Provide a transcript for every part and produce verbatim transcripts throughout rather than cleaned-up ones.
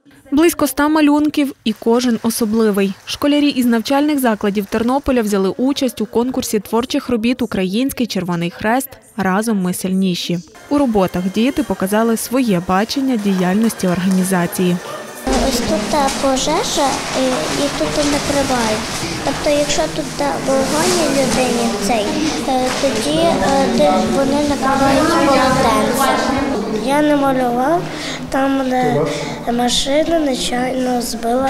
Близько ста малюнків і кожен особливий. Школярі із навчальних закладів Тернополя взяли участь у конкурсі творчих робіт «Український Червоний Хрест. Разом ми сильніші». У роботах діти показали своє бачення діяльності організації. Ось тут пожежа і тут накривають. Тобто, якщо тут вогонь людині цей, тоді вони накривають полотенцем. Я намалював там, де машина нечайно збила.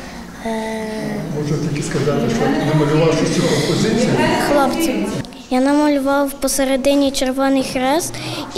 Можна тільки сказати, що намалював цю композицію? Хлопці. Я намалював посередині Червоний Хрест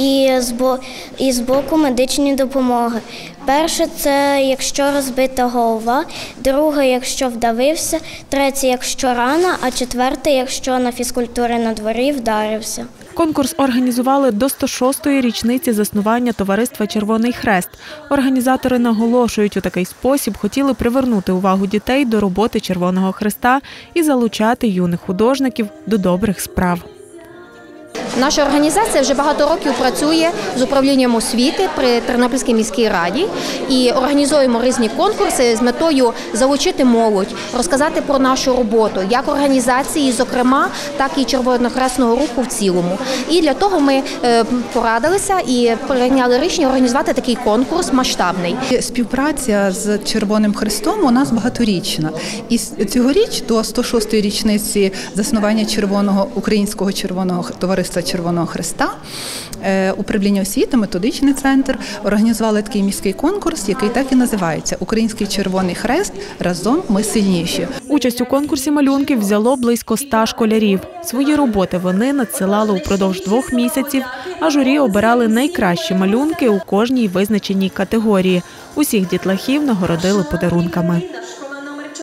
і збоку медичні допомоги. Перше – це якщо розбита голова, друге – якщо вдавився, третє – якщо рана, а четверте – якщо на фізкультурі на дворі вдарився. Конкурс організували до сто шостої річниці заснування товариства «Червоний Хрест». Організатори наголошують, у такий спосіб хотіли привернути увагу дітей до роботи Червоного Хреста і залучати юних художників до добрих справ. Наша організація вже багато років працює з управлінням освіти при Тернопільській міській раді і організуємо різні конкурси з метою залучити молодь, розказати про нашу роботу, як організації, зокрема, так і Червоно-Хресного руху в цілому. І для того ми порадилися і прийняли рішення організувати такий конкурс масштабний. Співпраця з Червоним Хрестом у нас багаторічна. І цьогоріч до сто шостої річниці заснування Червоного Українського Червоного товариства Червоного Хреста, управління освіти, методичний центр організували такий міський конкурс, який так і називається «Український Червоний Хрест. Разом ми сильніші». Участь у конкурсі малюнків взяло близько ста школярів. Свої роботи вони надсилали упродовж двох місяців, а журі обирали найкращі малюнки у кожній визначеній категорії. Усіх дітлахів нагородили подарунками.